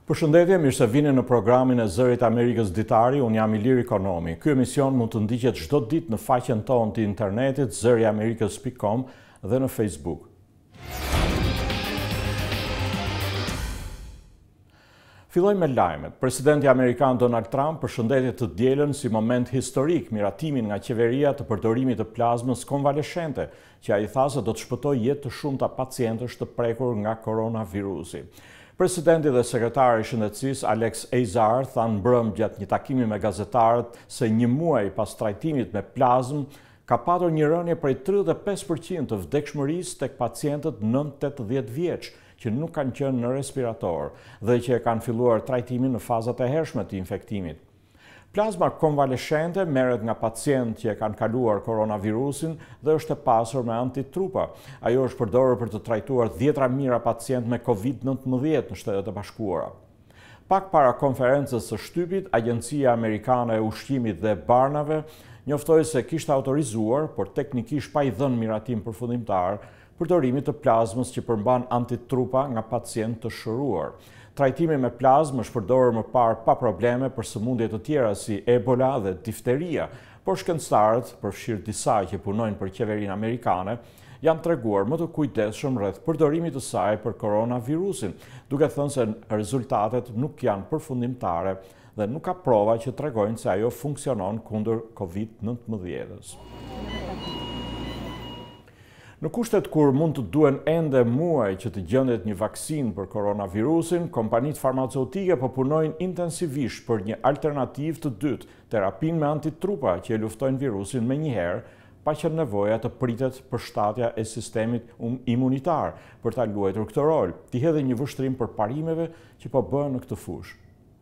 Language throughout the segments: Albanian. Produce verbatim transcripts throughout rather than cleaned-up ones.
Përshëndetje, mirë se vini në programin e Zërit Amerikës Ditari, unë jam Ilir Ekonomi. Ky emision mund të ndiqet çdo ditë në faqen tonë të internetit zëri amerikës pikë com dhe në Facebook. Filloj me lajmet. Presidenti Amerikan Donald Trump përshëndeti të dielën si moment historik miratimin nga qeveria të përdorimit të plazmës konvaleshente, që ai tha se do të shpëtojë jetë të shumta pacientësh të prekur nga koronavirusi. Presidenti dhe sekretari i Shëndetësisë Alex Azar thanë mbrëm gjatë një takimi me gazetarët se një muaj pas trajtimit me plazmë ka patur një rënje prej tridhjetë e pesë përqind të vdekshmërisë tek pacientët nën tetëdhjetë vjeç që nuk kanë qenë në respirator dhe që e kanë filluar trajtimin në fazat e hershme të infektimit. Plazma konvaleshente merret nga pacientë që e kanë kaluar koronavirusin dhe është e pasur me antitrupa. Ajo është përdorur për të trajtuar dhjetra mijëra pacientë me COVID nineteen në Shtetet e Bashkuara. Pak para konferencës së shtypit, Agjencia Amerikane e Ushqimit dhe Barnave njoftoi se kishte autorizuar, por teknikisht pa i dhënë miratim përfundimtar, përdorimin e plazmës që përmban antitrupa nga pacientë të shëruar. Trajtimi me plazmë është përdorur më parë pa probleme për sëmundje të tjera si Ebola dhe difteria, por shkencëtarët, përfshirë disa që punojnë për qeverinë amerikane, janë treguar më të kujdesshëm rreth përdorimit të saj për koronavirusin, duke thënë se rezultatet nuk janë përfundimtare dhe nuk ka prova që tregojnë se ajo funksionon kundër COVID nineteen-s. Në kushtet kur mund të duhen ende muaj që të gjendet një vaksinë për koronavirusin, kompanitë farmaceutike po punojnë intensivisht për një alternativë të dytë, terapin me antitrupa që e luftojnë virusin me njëherë, pa që nevoja të pritet përshtatja e sistemit imunitar për ta luajtur këtë rol, t'i hedhë një vështrim për parimeve që po bëhen në këtë fushë.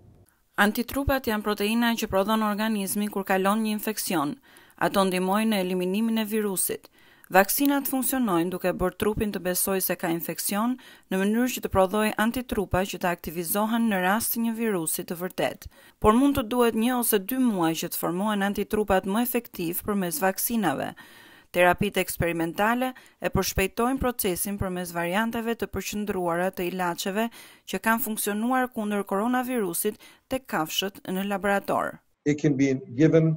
Antitrupat janë proteina që prodhon organizmi kur kalon një infekcion. Ato ndihmojnë në eliminimin e virusit. Vaksinat funksionojnë duke bërë trupin të besojë se ka infekcion në mënyrë që të prodhojë antitrupa që të aktivizohen në rast të një virusi të vërtet. Por mund të duhet një ose dy muaj që të formohen antitrupat më efektiv përmes vaksinave. Terapitë eksperimentale e përshpejtojnë procesin përmes varianteve të përqendruara të ilaçeve që kanë funksionuar kundër koronavirusit tek kafshët në laborator. It can be given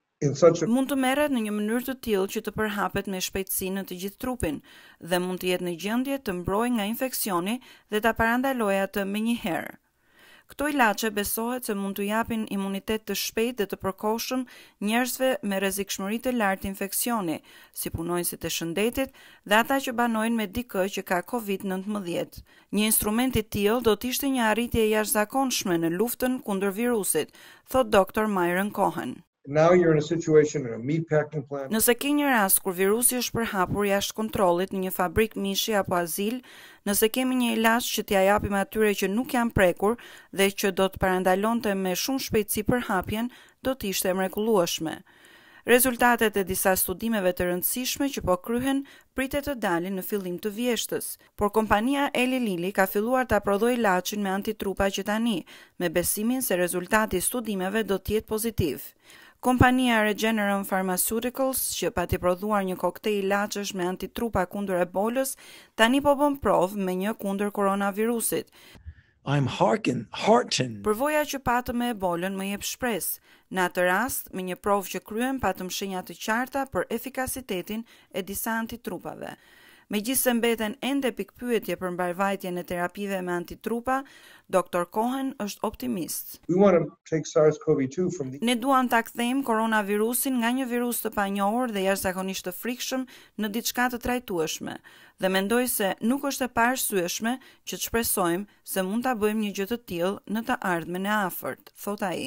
Mund të merret në një mënyrë të tillë që të përhapet me shpejtësi në të gjithë trupin dhe mund të jetë në gjendje të mbrojë nga infeksioni dhe ta parandalojë atë menjëherë. Këto ilaçe besohet se mund të japin imunitet të shpejtë dhe të përkohshëm njerëzve me rrezikshmëri të lartë infeksioni, si punonësit e shëndetit dhe ata që banojnë me dikë që ka COVID nineteen. Një instrument i tillë do të ishte një arritje e jashtëzakonshme në luftën kundër virusit, thot doktor Myron Cohen. Now you're in a situation in a meat packing plant. Nëse ke një rast kur virusi është përhapur jashtë kontrollit në një fabrik mishi apo azil, nëse kemi një ilaç që t'ia japim atyre që nuk janë prekur dhe që do të parandalonte me shumë shpejtësi përhapjen, do të ishte mrekullueshme. Rezultatet e disa studimeve të rëndësishme që po kryhen pritet të dalin në fillim të vjeshtës, por kompania Eli Lilly ka filluar ta prodhojë ilaçin me antitrupa që tani, me besimin se rezultati i studimeve do të jetë pozitiv. Kompania Regeneron Pharmaceuticals, që pati prodhuar një koktejl ilaçesh me antitrupa kundër Ebolës, tani po bën provë me një kundër koronavirusit. I'm hearken, heartened. Përvoja që patëm me Ebolën më jep shpresë. Në atë rast, me një provë që kryen patëm shenja të qarta për efikasitetin e disa antitrupave. Megjithse mbeten ende pikpyetje për mbarvajtjen e terapive me antitrupa, doktor Cohen është optimist. We want to take SARS-CoV two from the Ne duam ta kthejmë koronavirusin nga një virus të panjohur dhe jashtëzakonisht të frikshëm në diçka të trajtueshme, dhe mendoj se nuk është e paarsyeshme që të shpresojmë se mund ta bëjmë një gjë të tillë në të ardhmen e afërt, thot ai.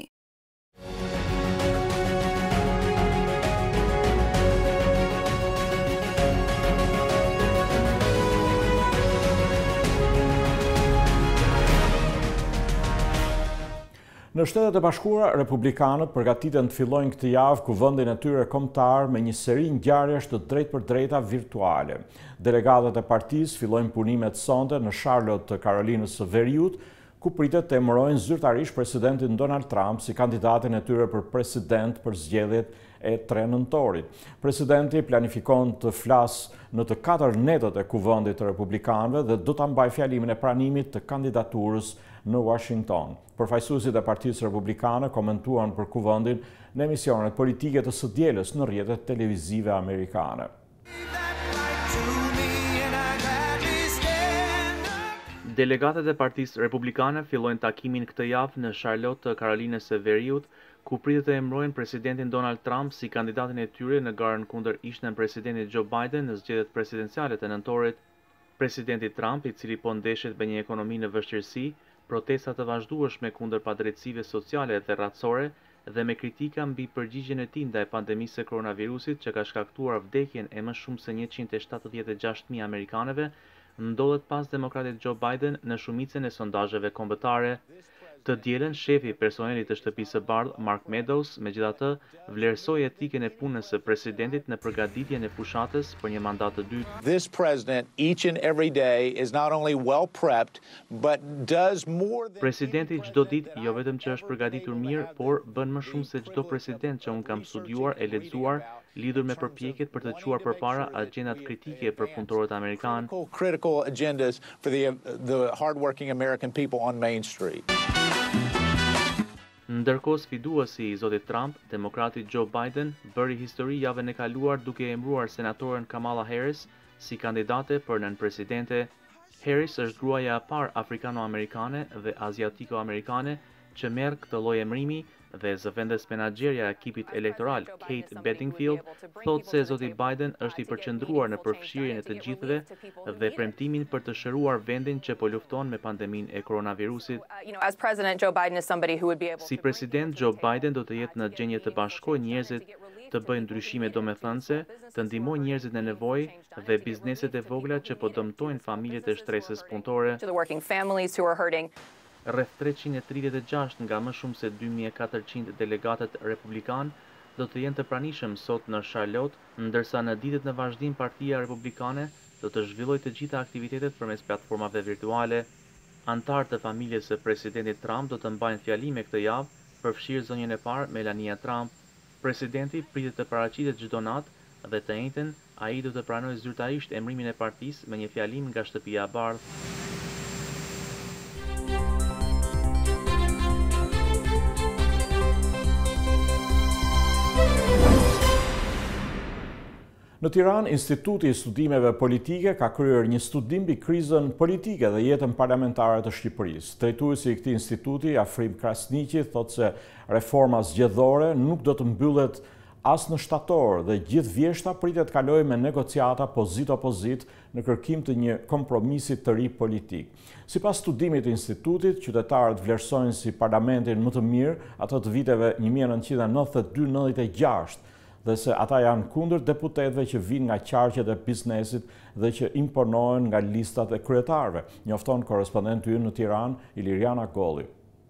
Në Shtetet e Bashkuara, republikanët përgatiten të fillojnë këtë javë kuvendin e tyre kombëtar me një seri ngjarjesh të drejtpërdrejta virtuale. Delegatët e partisë fillojnë punimet sonte në Charlotte të Karolinës së Veriut, ku pritet të emërojnë zyrtarisht presidentin Donald Trump si kandidatin e tyre për president për zgjedhjet e tre nëntorit. Presidenti planifikon të flasë në të katër netët e kuvendit të republikanëve dhe do ta mbajë fjalimin e pranimit të kandidaturës në Washington. Përfaqësuesit e Partisë Republikane komentuan për kuvendin në emisionet politike të së dielës në rrjetet televizive amerikane. Delegatët e Partisë Republikane fillojnë takimin këtë javë në Charlotte të Karolinës së Veriut, ku pritet të emërojnë presidentin Donald Trump si kandidatin e tyre në garën kundër ishtën presidentit Joe Biden në zgjedhjet presidenciale të nëntorit. Presidenti Trump, i cili po ndeshet me një ekonomi në vështirësi, protesta të vazhdueshme kundër padrejtësive sociale dhe racore dhe me kritika mbi përgjigjen e tij ndaj pandemisë së koronavirusit që ka shkaktuar vdekjen e më shumë se njëqind e shtatëdhjetë e gjashtë mijë amerikanëve, ndodhet pas demokratit Joe Biden në shumicën e sondazheve kombëtare. Të dielën, shefi i personelit të Shtëpisë së Bardhë, Mark Meadows, megjithatë, vlerësoi etikën e punës së presidentit në përgatitjen e fushatës për një mandat të dytë. This president each and every day is not only well prepped but does more than Presidenti çdo ditë jo vetëm që është përgatitur mirë, por bën më shumë se çdo president që unë kam studiuar e lexuar lidhur me përpjekjet për të çuar përpara agjendat kritike për punëtorët amerikanë. critical agendas for the the hardworking American people on Main Street. Ndërkohë, sfiduesi i zotit Trump, demokrati Joe Biden, bëri histori javën e kaluar duke emëruar senatoren Kamala Harris si kandidate për nënpresidente. Harris është gruaja e parë afrikano-amerikane dhe aziatiko-amerikane që merr këtë lloj emërimi dhe zëvendës menaxherja e ekipit elektoral Kate Bedingfield thotë se zoti Biden është i përqendruar në përfshirjen e të gjithëve dhe premtimin për të shëruar vendin që po lufton me pandeminë e koronavirusit. Si president, Joe Biden do të jetë në gjendje të bashkojë njerëzit, të bëjë ndryshime domethënëse, të ndihmojë njerëzit në nevojë dhe bizneset e vogla që po dëmtojnë familjet e shtresës punëtore. Rreth treqind e tridhjetë e gjashtë nga më shumë se dy mijë e katërqind delegatët republikan do të jenë të pranishëm sot në Charlotte, ndërsa në ditët në vazhdim Partia Republikane do të zhvillojë të gjitha aktivitetet përmes platformave virtuale. Antarët e familjes së presidentit Trump do të mbajnë fjalime këtë javë, përfshirë zonjën e parë Melania Trump. Presidenti pritet të paraqitet çdo natë dhe të njëjtën ai do të pranojë zyrtarisht emërimin e partisë me një fjalim nga Shtëpia e Bardhë. Në Tiranë, Instituti i Studimeve Politike ka kryer një studim mbi krizën politike dhe jetën parlamentare të Shqipërisë. Drejtuesi i këtij instituti, Afrim Krasniqi, thotë se reforma zgjedhore nuk do të mbyllet as në shtator dhe gjithë vjeshta pritet kalojë me negociata pozit-opozit në kërkim të një kompromisi të ri politik. Sipas studimit të institutit, qytetarët vlerësojnë si parlamentin më të mirë ato të viteve një mijë e nëntëqind e nëntëdhjetë e dy nëntëdhjetë e gjashtë, dhe se ata janë kundër deputetëve që vinë nga qarqet e biznesit dhe që imponohen nga listat e kryetarëve, njofton korrespondenti ynë në Tiranë, Iliriana Golli.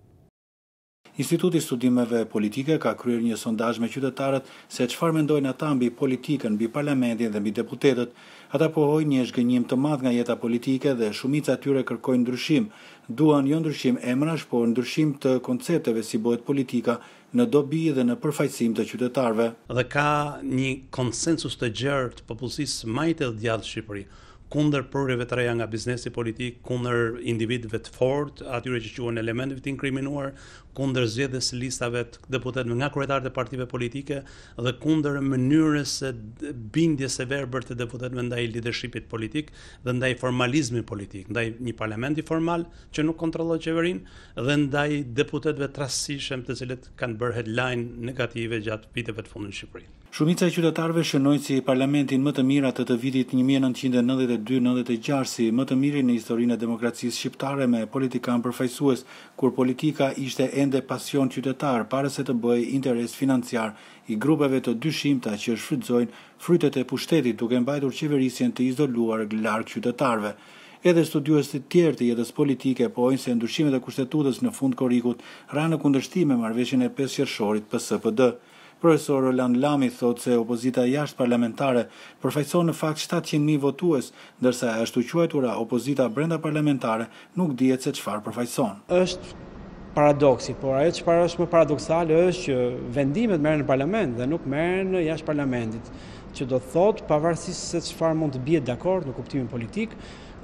Instituti i Studimeve Politike ka kryer një sondazh me qytetarët se çfarë mendojnë ata mbi politikën, mbi parlamentin dhe mbi deputetët. Ata pohojnë një zhgënjim të madh nga jeta politike dhe shumica e tyre kërkojnë ndryshim. Duan jo ndryshim emrash, por ndryshim të koncepteve si bëhet politika në dobi dhe në përfaqësim të qytetarëve. Dhe ka një konsensus të gjerë të popullsisë majtë dhe djathtë në Shqipëri kundër prurjeve të reja nga biznesi politik, kundër individëve të fortë, atyre që quhen elementëve të inkriminuar, kundër zgjedhjes së listave të deputetëve nga kryetarët e partive politike dhe kundër mënyrës së bindjes së verbër të deputetëve ndaj leadershipit politik dhe ndaj formalizmit politik, ndaj një parlamenti formal që nuk kontrollon qeverinë dhe ndaj deputetëve të rastësishëm të cilët kanë bërë headline negative gjatë viteve të fundit në Shqipëri. Shumica e qytetarëve shënojnë si parlamentin më të mirë atë të vitit një mijë e nëntëqind e nëntëdhjetë e dy nëntëdhjetë e gjashtë si më të miri në historinë e demokracisë shqiptare me politikan përfaqësues, kur politika ishte ende pasion qytetar para se të bëjë interes financiar i grupeve të dyshimta që shfrytëzojnë frytet e pushtetit duke mbajtur qeverisjen të izoluar larg qytetarëve. Edhe studiuesit tjerë të jetës politike pohojnë se ndryshimet e kushtetutës në fund korrikut ranë në kundërshtim me marrëveshjen e pesë qershorit P S P D. Profesor Roland Lami thotë se opozita jashtë parlamentare përfaqëson në fakt shtatëqind mijë votues, ndërsa e ashtu quajtura opozita brenda parlamentare nuk dihet se çfarë përfaqëson. Është paradoksi, por ajo çfarë është më paradoksale është që vendimet merren në parlament dhe nuk merren jashtë parlamentit, që do thotë pavarësisht se çfarë mund të bie dakord në kuptimin politik,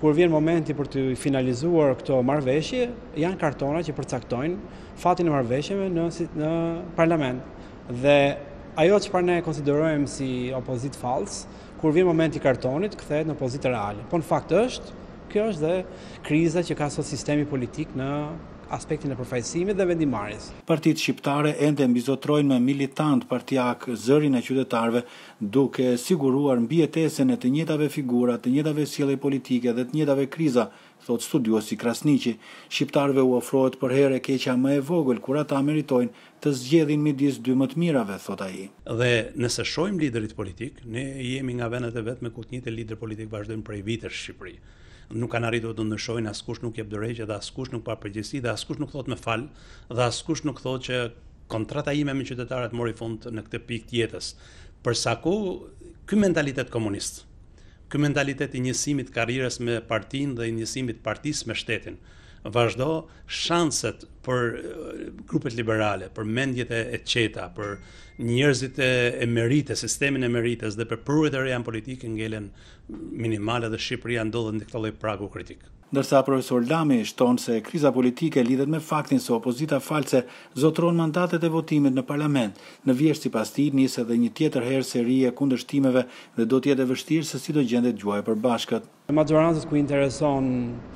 kur vjen momenti për të finalizuar këto marrëveshje, janë kartona që përcaktojnë fatin e marrëveshjeve në, në parlament. Dhe ajo çfarë ne konsiderojmë si opozit fals, kur vjen momenti i kartonit, kthehet në opozitë reale. Po në fakt është, kjo është dhe kriza që ka sot sistemi politik në aspektin e përfaqësimit dhe vendimarrjes. Partitë shqiptare ende mbizotrojnë me militant partijak zërin e qytetarëve, duke siguruar mbijetesën e të njëjtave figura, të njëjtave sjellje politike dhe të njëjtave kriza, thot studiosi Krasniqi. Shqiptarëve u ofrohet për herë e keqja më e vogël kur ata meritojnë të zgjedhin midis dy më të mirave, thot ai. Dhe nëse shohim liderit politik, ne jemi nga vendet e vetme ku të njëjtë lider politik vazhdojnë prej vitesh në Shqipëri. Nuk kanë arritur të ndryshojnë, askush nuk jep drejtë dhe askush nuk pa përgjegjësi dhe askush nuk thot me fal dhe askush nuk thot që kontrata ime me qytetarët mori fund në këtë pikë të jetës. Për sa kohë ky mentalitet komunist, ky mentalitet i njësimit karrierës me partinë dhe i njësimit partisë me shtetin, vazhdo, shanset për grupet liberale, për mendjet e qeta, për njerëzit e merite, sistemin e merites dhe për prurët e reja politike ngelen minimale dhe Shqipëria ndodhet në këtë lloj pragu kritik. Ndërsa profesor Lami shton se kriza politike lidhet me faktin se opozita false zotron mandatet e votimit në parlament. Në vjesht sipas tij nis edhe një tjetër herë seri e kundërshtimeve dhe do të jetë e vështirë se si do gjendet gjuaja e përbashkët. Majorancës ku intereson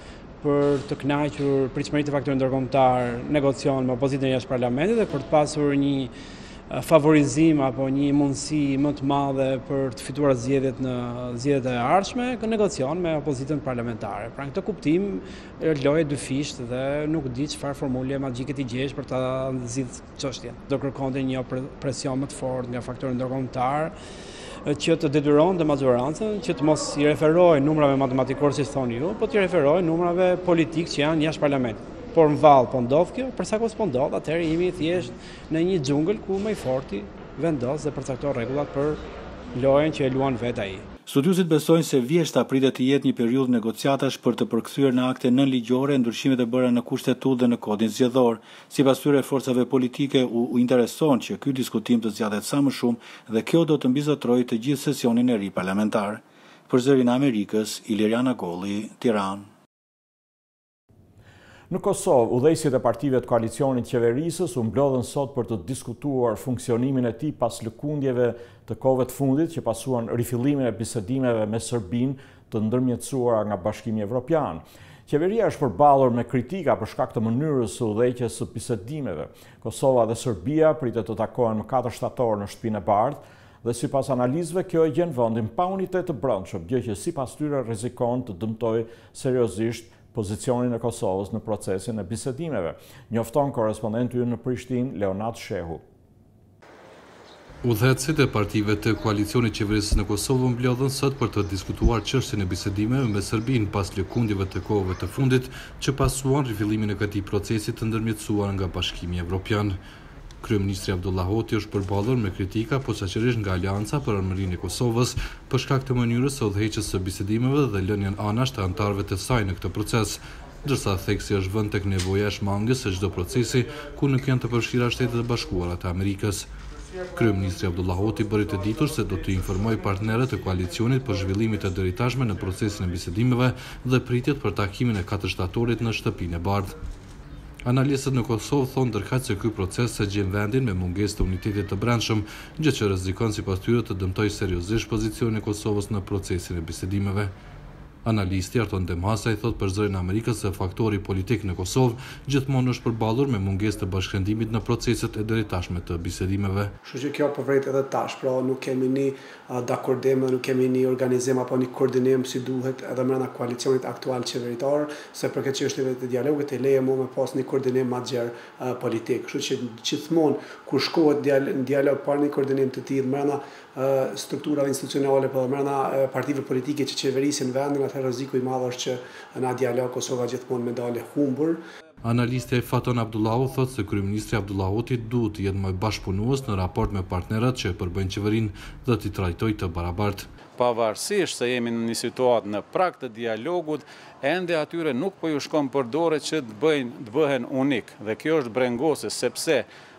për të kënaqur pritshmëritë e faktorit ndërkombëtar negocion me opozitën jashtë parlamentit dhe për të pasur një favorizim apo një mundësi më të madhe për të fituar zgjedhjet në zgjedhjet e ardhshme, negocion me opozitën parlamentare. Pra në këtë kuptim lojë dyfisht dhe nuk di çfarë formule magjike të gjesh për ta nxjerrë çështjen. Do kërkonte një presion më të fortë nga faktori ndërkombëtar që të detyron dhe majorancën që të mos i referojë numrave matematikore që thoni ju, po të referojë numrave politik që janë jashtë parlamentit. Por në vallë po ndodh kjo, për sa kohë s'po ndodh, atëherë jemi thjesht në një xhungël ku më i forti vendos dhe përcakton rregullat për lojën që e luan vet ai. Studiosit besojnë se vjeshta pritet të jetë një periudhë negociatash për të përkthyer në akte nënligjore ndryshimet e bëra në kushtetut dhe në kodin zgjedhor. Sipas tyre forcave politike u, u intereson që ky diskutim të zgjatet sa më shumë dhe kjo do të mbizotrojë të gjithë sesionin e ri parlamentar. Për Zërin e Amerikës, Iliriana Golli, Tiranë. Në Kosovë, udhëheqësit e partive të koalicionit qeverisës u mblodhen sot për të diskutuar funksionimin e tij pas lëkundjeve të kohëve të fundit që pasuan rifillimin e bisedimeve me Serbinë të ndërmjetësuara nga Bashkimi Evropian. Qeveria është përballur me kritika për shkak të mënyrës së udhëheqjes së bisedimeve. Kosova dhe Serbia pritet të takohen më katër shtator në Shtëpinë e Bardhë dhe sipas analizëve kjo e gjen vendin pa unitet të brendshëm, gjë që sipas tyre rrezikon të dëmtojë seriozisht pozicionin e Kosovës në procesin e bisedimeve. Njofton korrespondenti ynë në Prishtinë, Leonard Shehu. Udhëheqësit e partive të koalicionit qeverisës në Kosovë mblodhen sot për të diskutuar çështjen e bisedimeve me Serbinë pas lëkundjeve të kohëve të fundit që pasuan rifillimin e këtij procesi të ndërmjetësuar nga Bashkimi Evropian. Kryeministri Abdullah Hoti është përballur me kritika posaçërisht nga Alianca për Armërinë e Kosovës për shkak të mënyrës së udhëheqjes së bisedimeve dhe lënien anash të anëtarëve të saj në këtë proces, ndërsa theksi është vënë tek nevoja e shmangjes së çdo procesi ku nuk janë të përfshira Shtetet e Bashkuara të Amerikës. Kryeministri Abdullah Hoti bëri të ditur se do të informojë partnerët e koalicionit për zhvillimet e dëritashme në procesin e bisedimeve dhe pritjet për takimin e katër shtatorit në Shtëpinë e Bardhë. Analistët në Kosovë thonë ndërkaq se ky proces se gjen vendin me mungesë të unitetit të brendshëm, gjë që rrezikon sipas tyre të dëmtojë seriozisht pozicionin e Kosovës në procesin e bisedimeve. Analisti Arton Demasa i thot për Zërin e Amerikës se faktori politik në Kosovë gjithmonë është përballur me mungesë të bashkëndimit në proceset e dëritashme të bisedimeve. Kështu që kjo po vret edhe tash, pra nuk kemi një dakordim, nuk kemi një organizim apo një koordinim si duhet edhe brenda koalicionit aktual qeveritar, se për këtë çështjeve të dialogut e leje më me pas një koordinim më të gjerë politik. Kështu që gjithmonë kur shkohet në dialog pa një koordinim të tillë brenda strukturave institucionale për brenda partive politike që qeverisin vendin, atëherë rreziku i madh është që në dialog Kosova gjithmonë me dalë humbur. Analisti Faton Abdullahu thotë se kryeministri Abdullahoti duhet të jetë më bashkëpunues në raport me partnerët që e përbëjnë qeverinë dhe t'i trajtojë të barabartë. Pavarësisht se jemi në një situatë në prag të dialogut, ende atyre nuk po ju shkon përdore që të bëhen, të bëhen unik. Dhe kjo është brengose sepse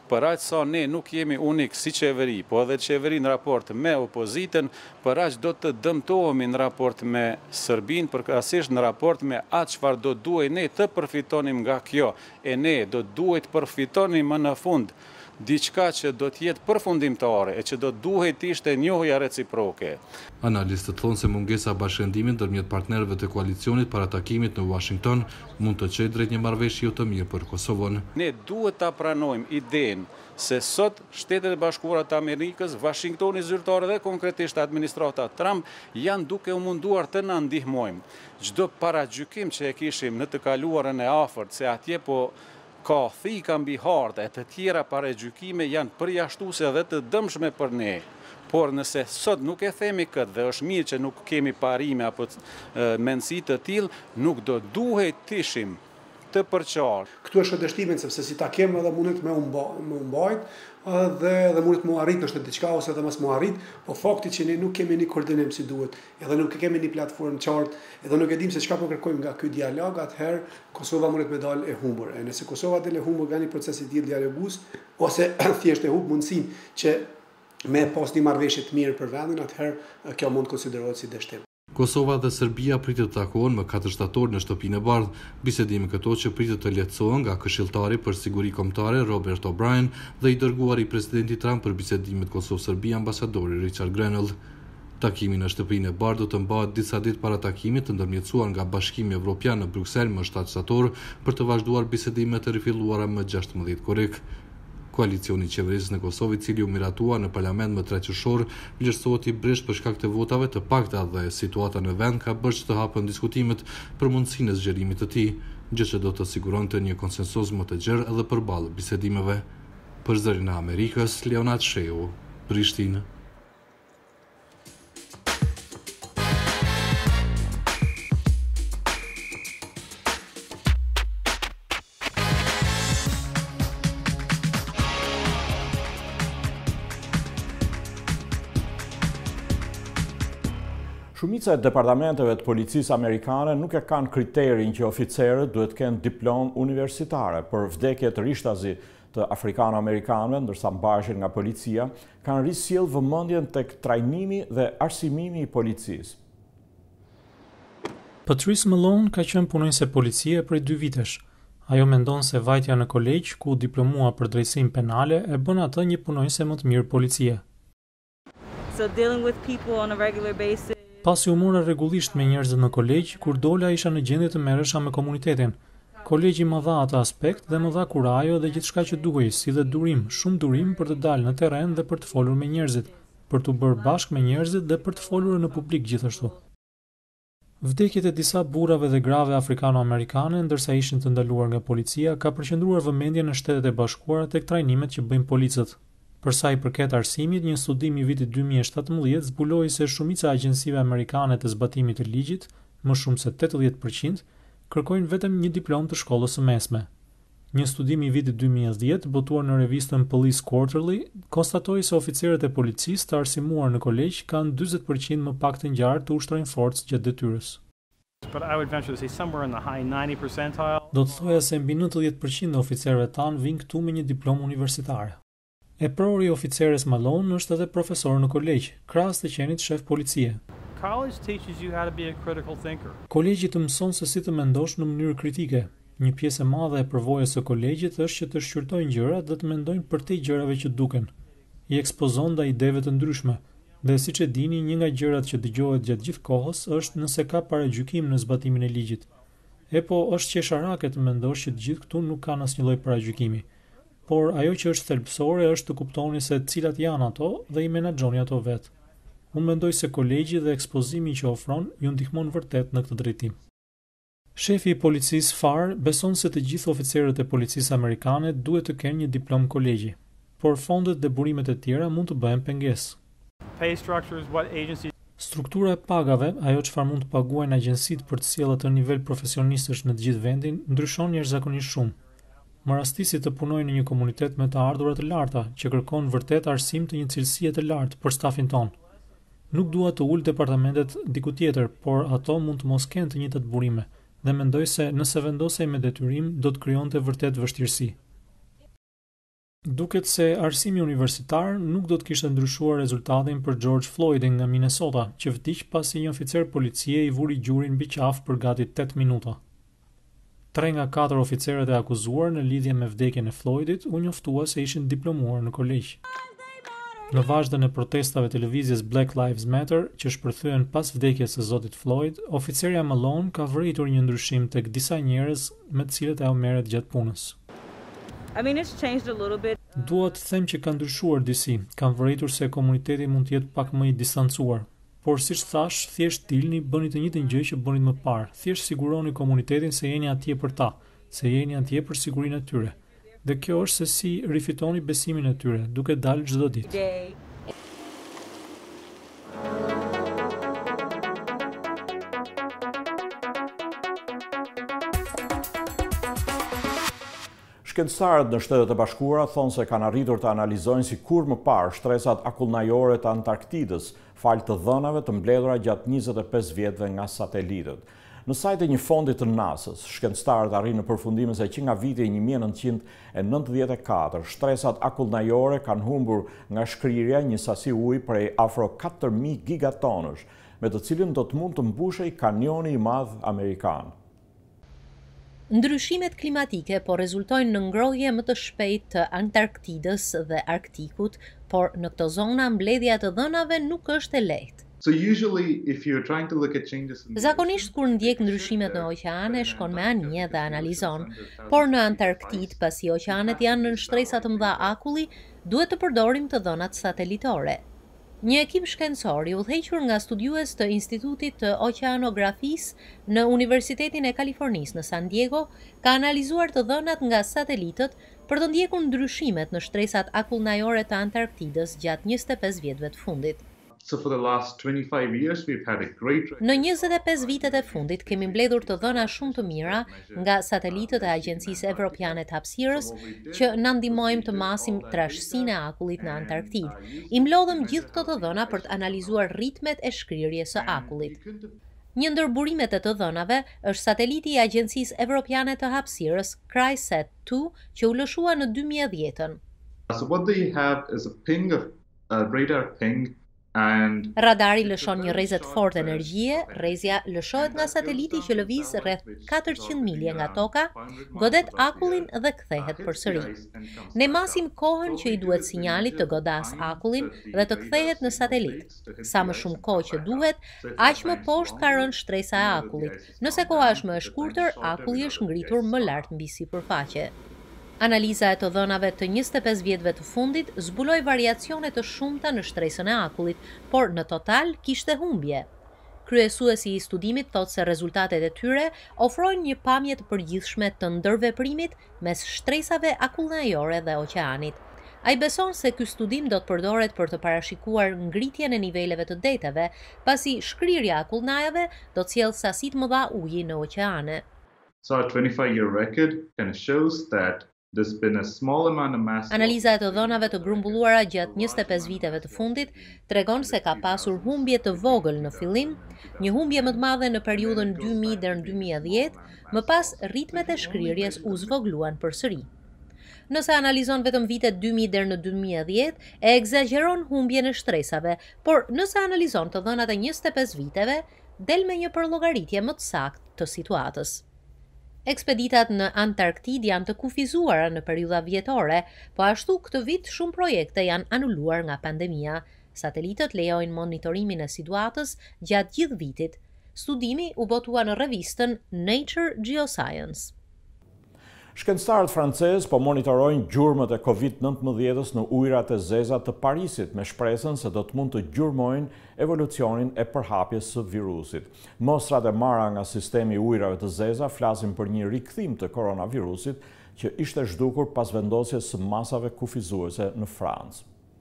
për aq sa ne nuk jemi unik si qeveri, po edhe qeveri në raport me opozitën, për aq do të dëmtohemi në raport me Serbinë, përkatësisht në raport me atë çfarë do duhet ne të përfitonim nga kjo, e ne do duhet përfitonim më në fund diçka që do të jetë përfundimtare e që do duhet ishte njohja reciproke. Analistët thonë se mungesa bashkëndimi ndërmjet partnerëve të koalicionit para takimit në Washington mund të çojë drejt një marrëveshje jo të mirë për Kosovën. Ne duhet ta pranojmë idenë se sot Shtetet e Bashkuara të Amerikës, Washingtoni zyrtar dhe konkretisht administrata Trump janë duke u munduar të na ndihmojmë. Çdo paragjykim që e kishim në të kaluarën e afërt se atje po ka thika mbi harta e të tjera paragjykime janë përjashtuese dhe të dëmshme për ne. Por nëse sot nuk e themi këtë dhe është mirë që nuk kemi parime apo mendësi të tillë, nuk do duhet të ishim të përqarë. Këtu është shëndetimin sepse si ta kemë edhe mundet me u mbajt dhe edhe mundet mu arrit është diçka ose edhe mos mu arrit, po fakti që ne nuk kemi një koordinim si duhet, edhe nuk kemi një platformë qartë, edhe nuk e dim se çka po kërkojmë nga ky dialog, atëherë Kosova mundet me dalë e humbur. E nëse Kosova del e humbur nga një proces i tillë dialogus ose thjesht e humb mundësinë që me pas një marrëveshje të mirë për vendin, atëherë kjo mund konsiderohet si dështim. Kosova dhe Serbia pritet të takohen më katër shtator në shtëpinë e bardhë, bisedime këto që pritet të lehtësohen nga këshilltari për siguri kombëtare Robert O'Brien dhe i dërguari i presidentit Trump për bisedimet Kosovë-Serbia ambasadori Richard Grenell. Takimi në shtëpinë e bardhë do të mbahet disa ditë para takimit të ndërmjetësuar nga Bashkimi Evropian në Bruksel më shtatë shtator për të vazhduar bisedimet të rifilluara më gjashtëmbëdhjetë korrik. Koalicioni i qeverisë në Kosovë, i cili u miratua në parlament më tre qershor, vlerësohet i brisht për shkak të votave të pakta dhe situata në vend ka bërë që të hapen diskutimet për mundësinë e zgjerimit të tij, gjë që do të siguronte një konsensus më të gjerë edhe përballë bisedimeve. Për Zërin e Amerikës, Leonard Sheu, Prishtinë. Shumica e departamenteve të policisë amerikane nuk e kanë kriterin që oficerët duhet kenë diplom universitare për vdekje të rishtazi të afrikano-amerikanëve, ndërsa mbajtur nga policia, kanë risjell vëmendjen tek trajnimi dhe arsimimi i policisë. Patrice Malone ka qenë punonjëse policie prej dy vitesh. Ajo mendon se vajtja në kolegj ku diplomua për drejtësim penale e bën atë një punonjëse më të mirë policie. So dealing with people on a regular basis. Pasi u mora rregullisht me njerëzit në kolegj, kur dola isha në gjendje të merresha me komunitetin. Kolegji më dha atë aspekt dhe më dha kurajo dhe gjithçka që duhej, si dhe durim, shumë durim për të dalë në terren dhe për të folur me njerëzit, për të bërë bashkë me njerëzit dhe për të folur në publik gjithashtu. Vdekjet e disa burrave dhe grave afrikano-amerikane, ndërsa ishin të ndaluar nga policia, ka përqendruar vëmendjen në Shtetet e Bashkuara tek trajnimet që bëjnë policët. Për sa i përket arsimit, një studim i vitit dy mijë e shtatëmbëdhjetë zbuloi se shumica e agjensive amerikane të zbatimit të ligjit, më shumë se tetëdhjetë përqind, kërkojnë vetëm një diplomë të shkollës së mesme. Një studim i vitit dy mijë e dhjetë, botuar në revistën Police Quarterly, konstatoi se oficerët e policisë të arsimuar në kolegj kanë dyzet përqind më pak të ngjarë të ushtrojnë forcë gjatë detyrës. Do të thoja se mbi nëntëdhjetë përqind e oficerëve tanë vinë këtu me një diplomë universitare. E prori oficeres Malone është edhe profesor në kolegj, krahas të qenit shef policie. Kolegji të mëson se si të mendosh në mënyrë kritike. Një pjesë e madhe e përvojës së kolegjit është që të shqyrtojnë gjërat dhe të mendojnë përtej gjërave që duken. I ekspozon ndaj ideve të ndryshme. Dhe siç e dini, një nga gjërat që dëgohet gjatë gjithë kohës është nëse ka paragjykim në zbatimin e ligjit. E po është qesharake të mendosh që të gjithë këtu nuk kanë asnjë lloj paragjykimi. Por ajo që është thelbësore është të kuptoni se cilat janë ato dhe i menaxhoni ato vetë. Unë mendoj se kolegji dhe ekspozimi që ofron ju ndihmon vërtet në këtë drejtim. Shefi i policisë Farr beson se të gjithë oficerët e policisë amerikane duhet të kenë një diplomë kolegji, por fondet dhe burimet e tjera mund të bëhen pengesë. Struktura e pagave, ajo çfarë mund të paguajnë agjencitë për të sjellë të nivel profesionistësh në të gjithë vendin, ndryshon jashtëzakonisht shumë. Më rastisi të punoj në një komunitet me të ardhurat të larta, që kërkon vërtet arsim të një cilësie të lartë për stafin ton. Nuk dua të ul departamentet diku tjetër, por ato mund të mos kenë të njëjtat burime, dhe mendoj se nëse vendosej me detyrim do të krijonte vërtet vështirësi. Duket se arsimi universitar nuk do të kishte ndryshuar rezultatin për George Floydin nga Minnesota, që vdiq pasi një oficer policie i vuri gjurin mbi qafë për gati tetë minuta. Tre nga katër oficerët e akuzuar në lidhje me vdekjen e Floydit u njoftua se ishin diplomuar në kolegj. Në vazhdën e protestave të lëvizjes Black Lives Matter, që shpërthyen pas vdekjes së zotit Floyd, oficerja Malone ka vëritur një ndryshim tek disa njerëz me të cilët ajo merret gjatë punës. I mean, it's changed a little bit. Dua të them që ka ndryshuar disi, kam vëritur se komuniteti mund të jetë pak më i distancuar. Por siç thash, thjesht dilni, bëni të njëjtën gjë që bënit më parë. Thjesht siguroni komunitetin se jeni atje për ta, se jeni atje për sigurinë e tyre. Dhe kjo është se si rifitoni besimin e tyre, duke dalë çdo ditë. Shkencëtarët në Shtetet e Bashkuara thonë se kanë arritur të analizojnë si kur më parë shtresat akullnajore të Antarktidës, fal të dhënave të mbledhura gjatë njëzet e pesë vjetëve nga satelitët. Në sajt e një fondi të NASA-s, shkencëtarët arrin në përfundime se që nga viti një mijë e nëntëqind e nëntëdhjetë e katër, shtresat akullnajore kanë humbur nga shkrirja një sasi ujë prej afro katër mijë gigatonësh, me të cilin do të mund të mbushej kanioni i madh amerikan. Ndryshimet klimatike po rezultojnë në ngrohje më të shpejtë të Antarktidës dhe Arktikut, por në këto zona mbledhja të dhënave nuk është e lehtë. So usually if you're trying to look at changes in Zakonisht kur ndjek ndryshimet në oqeane, shkon me anije dhe analizon, por në Antarktid, pasi oqeanet janë në shtresa të mëdha akulli, duhet të përdorim të dhënat satelitore. Një ekip shkencor i udhëhequr nga studiues të Institutit të Oqeanografisë në Universitetin e Kalifornisë në San Diego ka analizuar të dhënat nga satelitët për të ndjekur ndryshimet në shtresat akullnajore të Antarktidës gjatë njëzet e pesë vjetëve të fundit. So for the last twenty-five years we've had a great Në njëzet e pesë vitet e fundit kemi mbledhur të dhëna shumë të mira nga satelitët e Agjencisë Evropiane të Hapësirës që na ndihmojnë të masim trashësinë e akullit në Antarktidë. I mlodhëm gjithë këto të dhëna për të analizuar ritmet e shkrirjes së akullit. Një ndër burimet e të dhënave është sateliti i Agjencisë Evropiane të Hapësirës CrySat dy që u lëshua në dy mijë e dhjetë. So what they have is a ping of a radar ping. And Radari lëshon një rrezë të fortë energjie, rrezja lëshohet nga sateliti që lëviz rreth katërqind milje nga toka, godet akullin dhe kthehet përsëri. Ne masim kohën që i duhet sinjalit të godas akullin dhe të kthehet në satelit. Sa më shumë kohë që duhet, aq më poshtë ka rënë shtresa e akullit. Nëse koha është më e shkurtër, akulli është ngritur më lart mbi sipërfaqe. Analiza e të dhënave të njëzet e pesë vjetëve të fundit zbuloi variacione të shumta në shtresën e akullit, por në total kishte humbje. Kryesuesi i studimit thotë se rezultatet e tyre ofrojnë një pamje të përgjithshme të ndërveprimit mes shtresave akullnajore dhe oqeanit. Ai beson se ky studim do të përdoret për të parashikuar ngritjen e niveleve të deteve, pasi shkrirja e akullnajave do të sjellë sasi të mëdha uji në oqeane. So our twenty-five year record kind of shows that there's been a small amount of mass. Analiza e të dhënave të grumbulluara gjatë njëzet e pesë viteve të fundit tregon se ka pasur humbje të vogël në fillim, një humbje më të madhe në periudhën dy mijë deri në dy mijë e dhjetë, më pas ritmet e shkrirjes u zvogluan përsëri. Nëse analizon vetëm vitet dy mijë deri në dy mijë e dhjetë, e egzageron humbjen e shtresave, por nëse analizon të dhënat e njëzet e pesë viteve, del me një përllogaritje më të saktë të situatës. Ekspeditat në Antarktid janë të kufizuara në periudha vjetore, po ashtu këtë vit shumë projekte janë anuluar nga pandemia. Satelitët lejojnë monitorimin e situatës gjatë gjithë vitit. Studimi u botua në revistën Nature Geoscience. Shkencëtarët francezë po monitorojnë gjurmët e kovid nëntëmbëdhjetë në ujërat e zeza të Parisit me shpresën se do të mund të gjurmojnë evolucionin e përhapjes së virusit. Mostrat e marra nga sistemi i ujërave të zeza flasin për një rikthim të koronavirusit që ishte zhdukur pas vendosjes së masave kufizuese në Francë.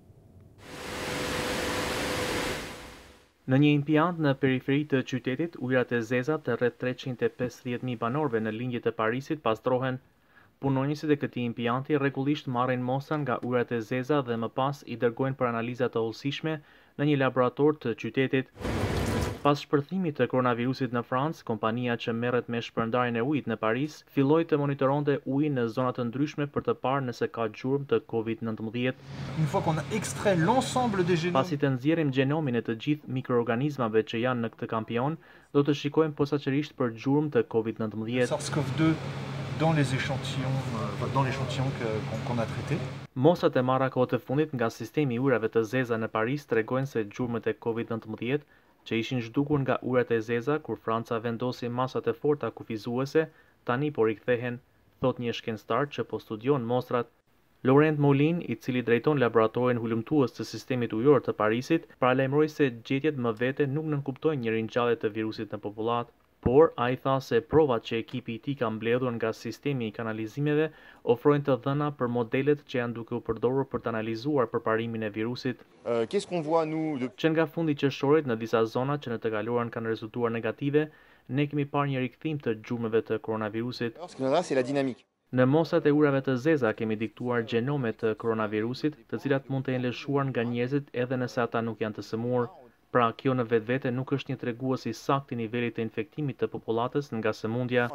Në një impiant në periferi të qytetit, ujërat e zeza të rreth treqind e pesëdhjetë mijë banorëve në lindjet e Parisit pastrohen. Punonjësit e këtij impianti rregullisht marrin mostra nga ujërat e zeza dhe më pas i dërgojnë për analiza të hollësishme në një laborator të qytetit. Pas shpërthimit të koronavirusit në Francë, kompania që merret me shpërndarjen e ujit në Paris filloi të monitoronte ujin në zona të ndryshme për të parë nëse ka gjurmë të COVID nineteen. Une fois qu'on a extrait l'ensemble des génomes, pasi të nxjerrim gjenomin e të gjithë mikroorganizmave që janë në këtë kampion, do të shikojmë posaçërisht për gjurmë të COVID nineteen. SARS-CoV deux dans les échantillons, euh, dans l'échantillon qu'on qu'on a traité. Mosat e marra kohë të fundit nga sistemi i ujrave të zeza në Paris tregojnë se gjurmët e COVID nineteen që ishin zhdukur nga ujrat e zeza kur Franca vendosi masat e forta kufizuese, tani po rikthehen, thot një shkencëtar që po studion mostrat. Laurent Moulin, i cili drejton laboratorin hulumtues të sistemit ujor të Parisit, paralajmëroi se gjetjet më vete nuk nënkuptojnë një ringjallje të virusit në popullat, por ai tha se provat që ekipi i tij ka mbledhur nga sistemi i kanalizimeve ofrojnë të dhëna për modelet që janë duke u përdorur për të analizuar përparimin e virusit. Uh, Qu'est-ce qu'on voit nous de... Që nga fundi i qershorit në disa zona që në të kaluarën kanë rezultuar negative, ne kemi parë një rikthim të gjurmëve të koronavirusit. Ce qu'on a, c'est la dynamique. Në mosat e ujrave të zeza kemi diktuar gjenome të koronavirusit, të cilat mund të jenë lëshuar nga njerëzit edhe nëse ata nuk janë të sëmurë. Pra, kjo në vetvete nuk është një tregues i saktë i nivelit të infektimit të popullatës nga sëmundja.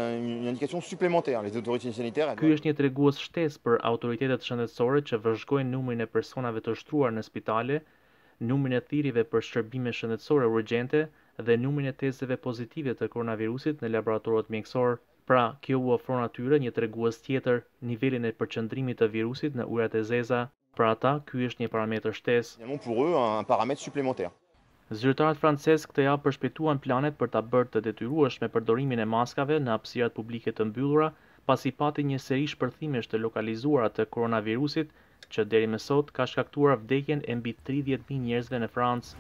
Ky është një tregues shtesë për autoritetet shëndetësore që vëzhgojnë numrin e personave të shtruar në spitale, numrin e thirrjeve për shërbime shëndetësore urgjente dhe numrin e testeve pozitive të koronavirusit në laboratorët mjekësor. Pra, kjo u ofron atyre një tregues tjetër, nivelin e përqendrimit të virusit në ujrat e zeza. Për ata, ky është një parametër shtesë. Pour eux, un paramètre supplémentaire. Zyrtarët francezë këtë javë përshpejtuan planet për ta bërë të detyrueshme përdorimin e maskave në hapësirat publike të mbyllura, pasi pati një seri shpërthimesh të lokalizuara të koronavirusit, që deri më sot ka shkaktuar vdekjen e mbi tridhjetë mijë njerëzve në Francë.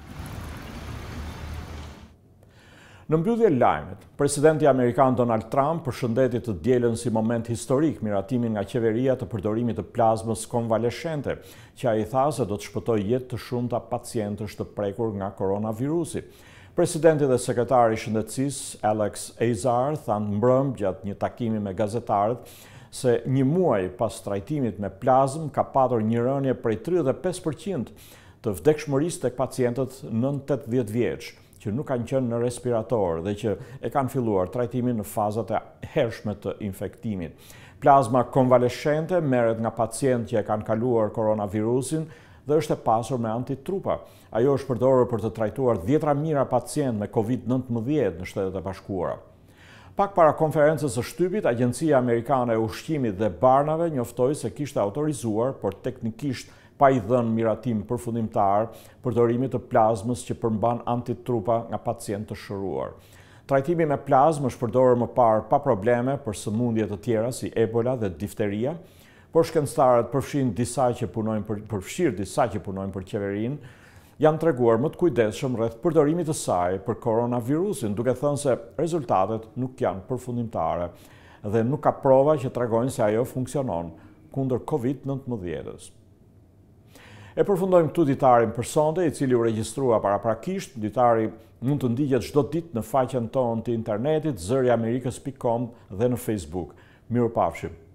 Në mbyllje lajmet, presidenti amerikan Donald Trump përshëndeti të dielën si moment historik miratimin nga qeveria të përdorimit të plazmës konvaleshente, që ai tha se do të shpëtojë jetë të shumta pacientësh të prekur nga koronavirusi. Presidenti dhe sekretari i shëndetësisë Alex Azar thanë mbrëm gjatë një takimi me gazetarët se një muaj pas trajtimit me plazmë ka patur një rënje prej tridhjetë e pesë përqind të vdekshmërisë tek pacientët nën tetëdhjetë vjeç, që nuk kanë qenë në respirator dhe që e kanë filluar trajtimin në fazat e hershme të infektimit. Plazma konvaleshente merret nga pacientë që e kanë kaluar koronavirusin dhe është e pasur me antitrupa. Ajo është përdorur për të trajtuar dhjetra mijëra pacientë me COVID nineteen në Shtetet e Bashkuara. Pak para konferencës së shtypit, Agjencia Amerikane e Ushqimit dhe Barnave njoftoi se kishte autorizuar, por teknikisht pa i dhënë miratim përfundimtar përdorimit të plazmës që përmban antitrupa nga pacientë të shëruar. Trajtimi me plazmë është përdorur më parë pa probleme për sëmundje të tjera si Ebola dhe difteria, por shkencëtarët përfshin disa që punojnë për përfshirë disa që punojnë për qeverinë, janë treguar më të kujdesshëm rreth përdorimit të saj për koronavirusin, duke thënë se rezultatet nuk janë përfundimtare dhe nuk ka prova që tregojnë se ajo funksionon kundër COVID nineteen-s. E përfundojmë këtu ditarin për sonte, i cili u regjistrua paraprakisht. Ditari mund të ndiqet çdo ditë në faqen tonë të internetit zëri amerikës pikë com dhe në Facebook. Mirupafshim.